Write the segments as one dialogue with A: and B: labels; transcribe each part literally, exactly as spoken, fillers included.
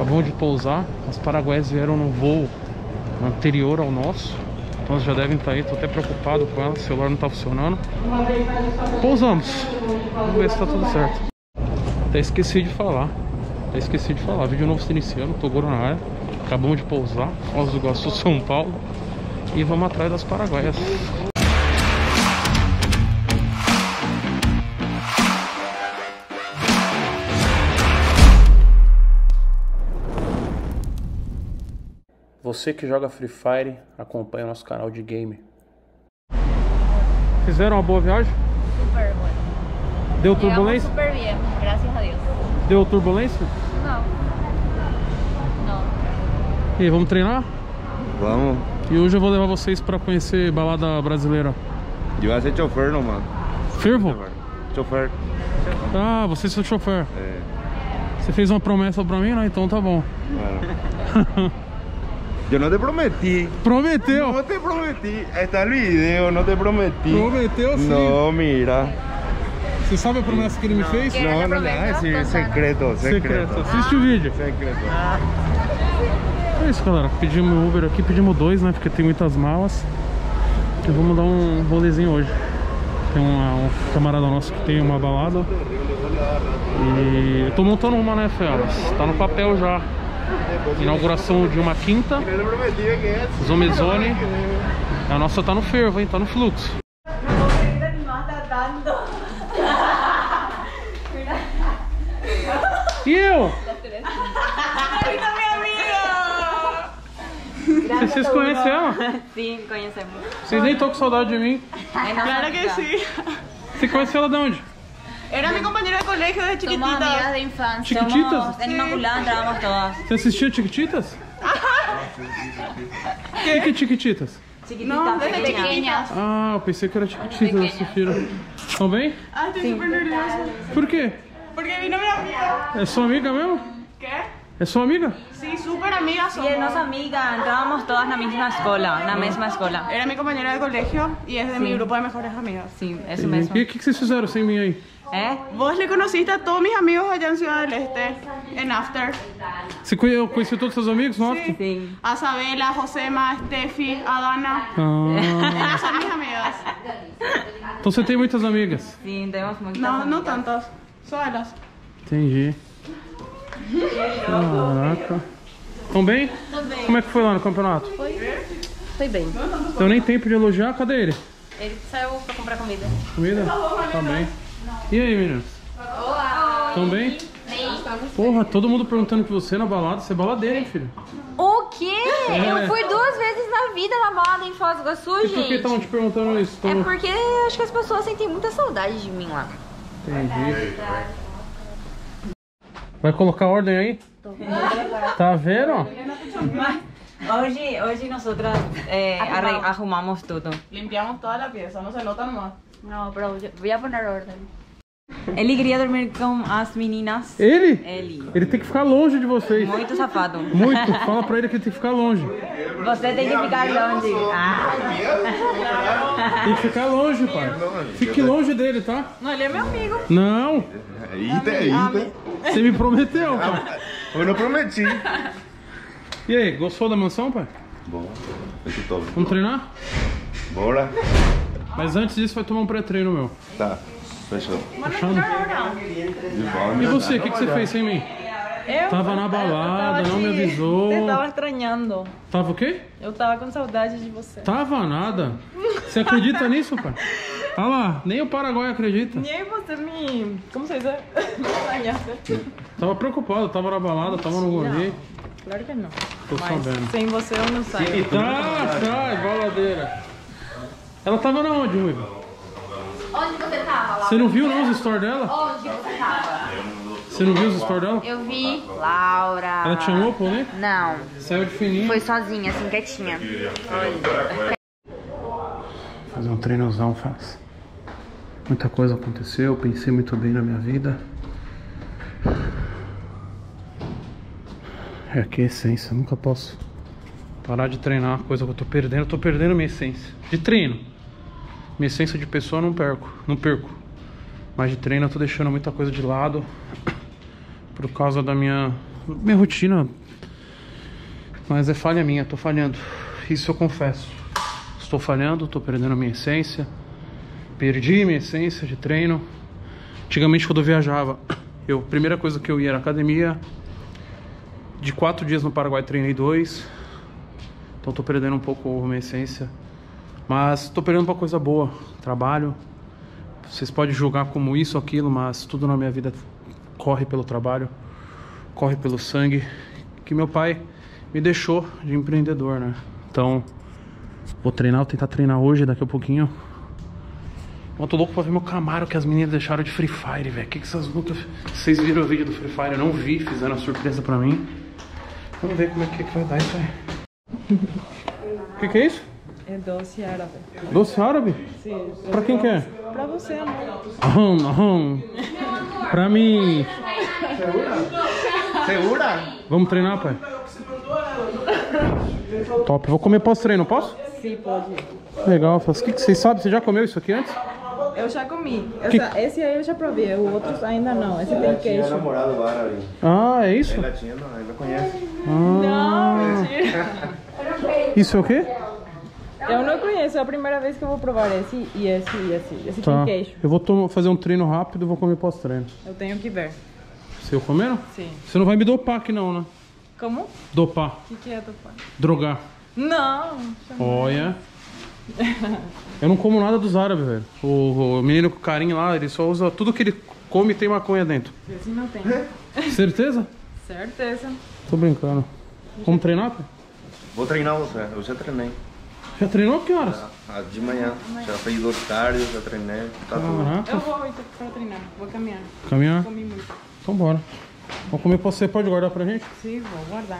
A: Acabamos de pousar. As paraguaias vieram no voo anterior ao nosso. Então elas já devem estar aí. Tô até preocupado com elas. O celular não tá funcionando. Pousamos. Vamos ver se tá tudo certo. Até esqueci de falar. Até esqueci de falar. Vídeo novo se iniciando. Toguro na área. Acabamos de pousar. Foz do Iguaçu, São Paulo. E vamos atrás das paraguaias. Você que joga Free Fire, acompanha o nosso canal de game. Fizeram uma boa viagem?
B: Super boa.
A: Deu turbulência?
B: Super bem, graças a Deus.
A: Deu turbulência?
B: Não. Não.
A: E aí, vamos treinar?
C: Vamos.
A: E hoje eu vou levar vocês pra conhecer balada brasileira.
C: Eu vou ser chofer, não, mano.
A: Firvo?
C: Chofer.
A: Ah, você é seu chofer.
C: É.
A: Você fez uma promessa pra mim, né? Então tá bom.
C: Bueno. Yo no te prometí.
A: Prometeu!
C: No te prometí. Está el video, no te prometí.
A: Prometeu sim.
C: No, mira.
A: Você sabe a promessa que ele me fez?
C: No, no le vas a decir secreto, secreto.
A: Assiste o vídeo.
C: Secreto.
A: É isso, galera. Pedimos Uber aqui, pedimos dois, né? Porque tem muitas malas. E vamos dar um rolezinho hoje. Tem uma, um camarada nosso que tem uma balada. E eu tô montando uma, né, Felas? Tá no papel já. Inauguração de uma quinta. Zomezone. A nossa tá no fervo, hein? Tá no fluxo. E eu? Vocês, vocês conhecem ela?
B: Sim, conhecemos.
A: Vocês nem estão com saudade de mim.
D: Claro que sí.
A: Você conheceu ela de onde?
D: Era mi compañera de colegio de
B: Somos amigas
D: chiquitita.
B: de infancia.
A: Chiquititas?
B: Somos en Inmaculada, entrábamos todas.
A: Você assistia Chiquititas? O que que é Chiquititas?
B: Chiquititas,
D: No, desde
B: pequeñas.
D: pequeñas.
A: Ah, eu pensei que era Chiquititas, assistiram. Estão bem?
D: Ah, estoy súper nerviosa.
A: Por quê?
D: Porque vino mi amiga.
A: É sua amiga mesmo?
D: ¿Qué?
A: É sua amiga?
D: Sí, súper amiga
B: Y es nuestra
D: somos.
B: amiga, entrábamos todas en la misma escuela, en la misma escuela.
D: Era mi compañera de colegio y es de mi grupo de mejores amigas.
B: Sí, eso
A: E
B: mismo.
A: o que, que vocês fizeram sem mim aí?
B: ¿Eh?
D: Vos le conociste a todos mis amigos allá en Ciudad del Este, en After.
A: Você conhe- conheceu todos os seus amigos no after?
B: Sí.
D: A Sabela, a Josema, a Steffi, a Dana.
A: Ah,
D: Ellas son mis amigas.
A: então você tem muitas amigas.
B: Sí, tenemos muchas
D: No, no
B: amigas.
D: tantas. Solo ellas.
A: Entendi. Caraca. Tão bem?
B: Tô bem.
A: Como é que foi lá no campeonato?
B: Foi bem.
A: Deu nem tempo de elogiar, cadê ele?
B: Ele saiu pra comprar comida.
A: Comida? Tá bem. E aí, meninas?
B: Olá.
A: Tão bem? Porra, todo mundo perguntando que você na balada. Você é baladeira, hein, filho?
B: O quê?
A: É.
B: Eu fui duas vezes na vida na balada em Foz do Iguaçu,
A: E por que
B: gente.
A: estavam te perguntando isso?
B: É
A: Tão-
B: porque acho que as pessoas sentem muita saudade de mim lá.
A: Entendi. Vai colocar ordem aí? Tá vendo?
B: Hoje, hoje nosotras eh, arre- arrumamos tudo.
D: Limpiamos toda la pieza, no se nota nomás.
B: No, pero yo voy a poner orden. Ele queria dormir com as meninas.
A: Ele?
B: Ele.
A: Ele tem que ficar longe de vocês.
B: Muito safado.
A: Muito. Fala pra ele que ele tem que ficar longe.
B: Você tem que ficar longe. Ah.
A: Tem que ficar longe, pai. Fique longe dele, tá?
D: No, él es mi amigo.
A: Não.
C: Ahí te, ahí te.
A: Você me prometeu, pai.
C: Eu não prometi.
A: E aí, gostou da mansão, pai?
C: Bom, isso todo.
A: Vamos treinar?
C: Bora.
A: Mas antes disso vai tomar um pré-treino, meu.
C: Tá, fechou.
A: Fechando?
C: De bola.
A: E você, o que, que você fez sem mim?
E: Eu
A: Tava na balada, não me avisou.
E: Eu tava estranhando.
A: Tava o quê?
E: Eu tava com saudade de você.
A: Tava nada. Você acredita nisso, pai? Olha lá, nem o Paraguai acredita.
E: Nem você me... Como você diz? Me estranhaste.
A: Tava preocupado, tava na balada, tava no gourmet.
E: Claro que não.
A: Tô
E: Mas
A: sabendo.
E: sem você eu não saio.
A: Tá, tá, baladeira. Ela tava na onde, Ruiva?
B: Onde você tava lá?
A: Você não viu não os stories dela?
B: Onde você tava?
A: Você não viu os stories dela?
B: Eu vi. Laura.
A: Ela te chamou, pô, né?
B: Não.
A: Saiu de fininho.
B: Foi sozinha, assim, quietinha.
A: Fazer um treinozão, faz. Muita coisa aconteceu, pensei muito bem na minha vida. É aqui a essência, nunca posso parar de treinar, coisa que eu tô perdendo, eu tô perdendo minha essência. De treino. Minha essência de pessoa eu não perco, não perco. Mas de treino eu tô deixando muita coisa de lado por causa da minha minha rotina. Mas é falha minha, tô falhando. Isso eu confesso. Estou falhando, tô perdendo a minha essência. Perdi minha essência de treino. Antigamente, quando eu viajava, eu, a primeira coisa que eu ia era academia. De quatro dias no Paraguai, treinei dois. Então tô perdendo um pouco a minha essência. Mas tô perdendo pra coisa boa. Trabalho. Vocês podem julgar como isso ou aquilo, mas tudo na minha vida corre pelo trabalho. Corre pelo sangue. Que meu pai me deixou de empreendedor, né? Então, vou treinar, vou tentar treinar hoje, daqui a pouquinho. Eu tô louco pra ver meu Camaro que as meninas deixaram de Free Fire, velho. Que que essas lutas... Vocês viram o vídeo do Free Fire? Eu não vi, fizeram uma surpresa pra mim. Vamos ver como é que, que vai dar isso aí. O que que é isso?
E: É doce árabe.
A: Doce árabe?
E: Sim.
A: Pra quem que é?
E: Pra você, amor.
A: Aham, aham. Pra mim.
C: Segura?
A: Vamos treinar, pai? Top. Vou comer pós-treino, posso?
E: Sim, pode.
A: Legal. O que, que vocês sabem? Você já comeu isso aqui antes?
E: Eu já comi.
A: Que-
E: Essa- Esse aí eu já provei, o outro ainda não. Esse tem
C: Tinha
E: queijo.
C: namorado lá ali.
A: Ah, é isso?
C: Ela tinha, não, ela conhece.
A: Ah,
E: Não, mentira.
A: isso é o quê?
E: Eu não conheço, é a primeira vez que eu vou provar esse e esse e esse. Esse
A: Tá.
E: tem queijo.
A: Eu vou to- fazer um treino rápido e vou comer pós-treino.
E: Eu tenho que ver.
A: Você comendo?
E: Sim.
A: Você não vai me dopar aqui não, né?
E: Como?
A: Dopar.
E: O que, que é topar?
A: Drogar.
E: Não.
A: Olha. Eu não como nada dos árabes, velho. O, o menino com carinho lá, ele só usa... Tudo que ele come tem maconha dentro.
E: Esse não tem.
A: Certeza?
E: Certeza.
A: Tô brincando. Vamos treinar, pai?
C: Vou treinar você, eu já treinei.
A: Já treinou que horas?
C: Ah, de manhã. Já fiz dois cardio, já treinei. Tá tudo.
A: Caraca.
E: Eu vou então pra treinar. Vou caminhar.
A: Caminhar?
E: Comi muito.
A: Então bora. Vamos comer pra você. Pode guardar pra gente?
E: Sim, vou guardar.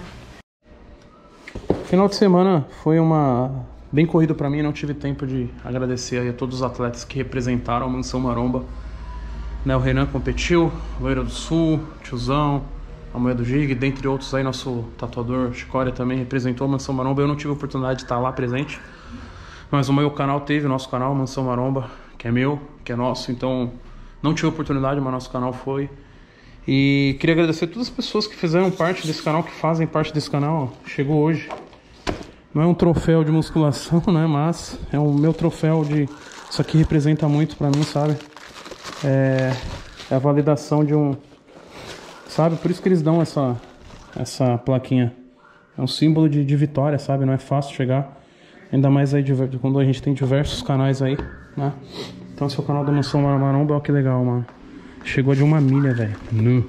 A: Final de semana foi uma... bem corrido pra mim. Não tive tempo de agradecer aí a todos os atletas que representaram a Mansão Maromba. Né, o Renan competiu, Loira do Sul, Tiozão, a Mulher do Gig, dentre outros aí, nosso tatuador Chicória também representou a Mansão Maromba. Eu não tive a oportunidade de estar lá presente, mas o meu canal teve, o nosso canal Mansão Maromba, que é meu, que é nosso, então não tive a oportunidade, mas nosso canal foi. E queria agradecer a todas as pessoas que fizeram parte desse canal, que fazem parte desse canal, ó. Chegou hoje. Não é um troféu de musculação, né, mas é o meu troféu de... Isso aqui representa muito pra mim, sabe? É, é a validação de um... Sabe? Por isso que eles dão essa, essa plaquinha. É um símbolo de, de vitória, sabe? Não é fácil chegar. Ainda mais aí de, quando a gente tem diversos canais aí, né? Então esse é o canal da Mansão Maromba. Olha que legal, mano. Chegou de uma milha, velho. Nu.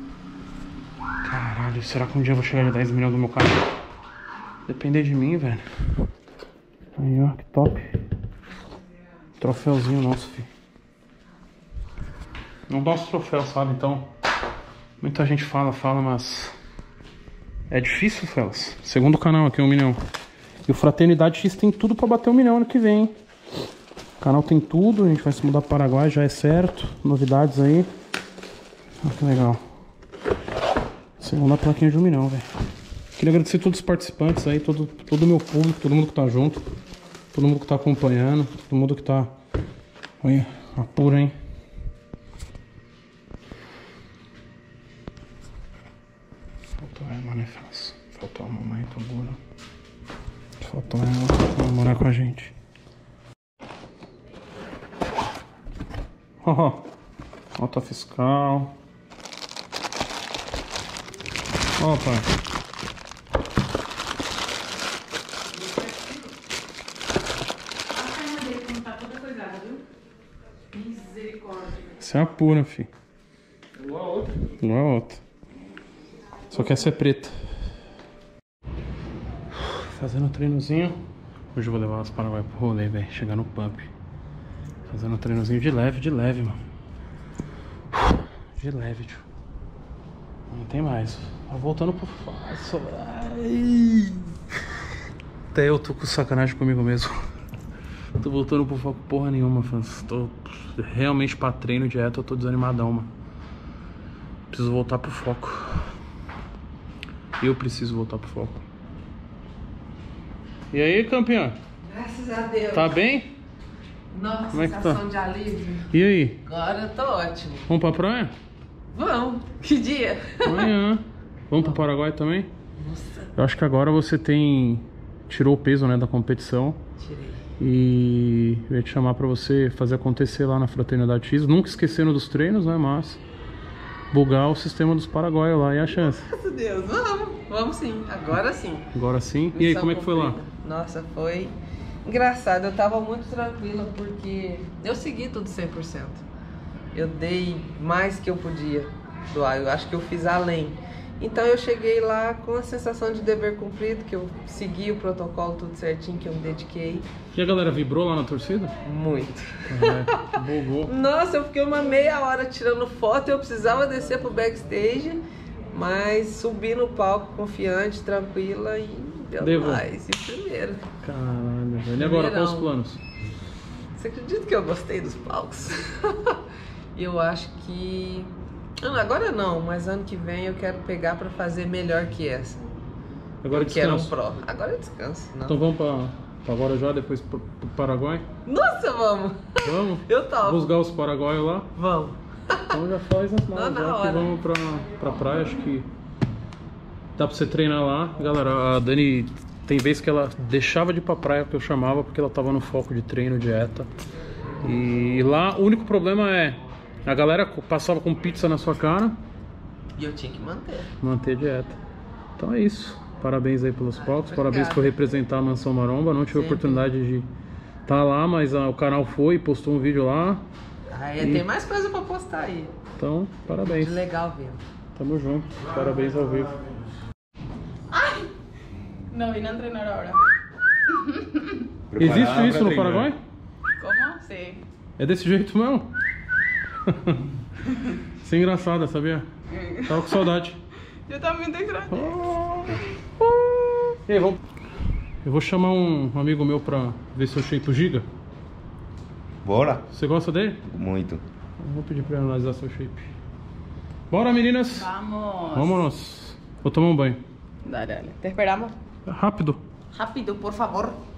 A: Caralho, será que um dia eu vou chegar de dez milhões do meu canal? Depender de mim, velho. Aí, ó, que top. Troféuzinho nosso, filho. Não dá os troféus, sabe? Então, muita gente fala, fala, mas é difícil, Felas. Segundo canal aqui, um milhão. E o Fraternidade X tem tudo pra bater um milhão ano que vem, hein? O canal tem tudo, a gente vai se mudar pro Paraguai, já é certo. Novidades aí. Olha que legal. Segunda plaquinha de um milhão, velho. Queria agradecer a todos os participantes aí, todo todo o meu público, todo mundo que tá junto, todo mundo que tá acompanhando, todo mundo que tá... Olha, apura, hein? Faltou ela, né, Felas? Faltou a mamãe, tô burro. Faltou ela pra morar com a gente. Ó, nota fiscal. Ó, pai. Essa é a pura, fi. Igual a outra. Igual a outra. Só que essa é preta. Fazendo um treinozinho. Hoje eu vou levar elas para Paraguai pro rolê, velho. Chegar no pump. Fazendo um treinozinho de leve, de leve, mano. De leve, tio. Não tem mais. Tá voltando pro fácil. Ai. Até eu tô com sacanagem comigo mesmo. Tô voltando pro foco porra nenhuma, fãs. Tô realmente pra treino, dieta, eu tô desanimadão, mano. Preciso voltar pro foco. Eu preciso voltar pro foco. E aí, campeão?
F: Graças a Deus.
A: Tá bem?
F: Nossa,
A: Como é que tá?
F: sensação de alívio.
A: E aí?
F: Agora eu tô ótimo.
A: Vamos pra praia?
F: Vamos. Que dia?
A: Amanhã. Vamos pro Paraguai também? Nossa. Eu acho que agora você tem... Tirou o peso, né, da competição.
F: Tirei.
A: E eu ia te chamar pra você fazer acontecer lá na Fraternidade X. Nunca esquecendo dos treinos, né, mas... Bugar o sistema dos paraguaios lá. E a chance?
F: Graças a Deus, vamos. Vamos sim, agora sim.
A: Agora sim. E aí,
F: Missão
A: como é que foi lá?
F: cumprida. Nossa, foi engraçado. Eu tava muito tranquila porque eu segui tudo cem por cento. Eu dei mais que eu podia doar. Eu acho que eu fiz além. Então eu cheguei lá com a sensação de dever cumprido, que eu segui o protocolo tudo certinho, que eu me dediquei.
A: E a galera vibrou lá na torcida?
F: Muito.
A: É, bugou.
F: Nossa, eu fiquei uma meia hora tirando foto, eu precisava descer pro backstage, mas subi no palco confiante, tranquila e deu
A: Devo.
F: mais. E primeiro.
A: Caralho, velho. E agora, quais os
F: Primeirão.
A: planos?
F: Você acredita que eu gostei dos palcos? Eu acho que... Ah, agora não, mas ano que vem eu quero pegar pra fazer melhor que essa.
A: Agora
F: Eu quero um
A: descanso.
F: pro. Agora eu descanso. Não.
A: Então vamos pra, pra Guarujá, depois pro, pro Paraguai?
F: Nossa, vamos!
A: Vamos?
F: Eu topo.
A: Buscar os paraguaios lá?
F: Vamos.
A: Então já faz as malas,
F: na
A: já que
F: hora.
A: vamos pra, pra praia, acho que dá pra você treinar lá. Galera, a Dani tem vezes que ela deixava de ir pra praia que eu chamava porque ela tava no foco de treino, dieta. E lá o único problema é a galera passava com pizza na sua cara,
F: E eu tinha que manter.
A: manter a dieta. Então é isso. Parabéns aí pelos palcos, parabéns
F: obrigada.
A: por representar a Mansão Maromba. Não tive a
F: Sempre.
A: oportunidade de estar lá, mas ah, o canal foi e postou um vídeo lá.
F: Ah,
A: E-
F: tem mais coisa pra postar aí.
A: Então, parabéns.
F: De legal ver.
A: Tamo junto. Parabéns ao vivo.
D: No vine a entrenar ahora.
A: Existe isso no Paraguai?
D: ¿Cómo? Sí.
A: É desse jeito mesmo? Isso é engraçado, sabia? Tava com saudade.
D: Yo también te extraño.
A: E aí, vamos... Eu vou chamar um amigo meu pra ver se eu shape o Giga.
C: Bora?
A: Você gosta dele?
C: Muito.
A: Eu vou pedir pra ele analisar seu shape. Bora, meninas!
D: Vamos.
A: Vámonos. Vou tomar um banho.
D: Dale, dale. Te esperamos.
A: Rápido.
D: Rápido, por favor.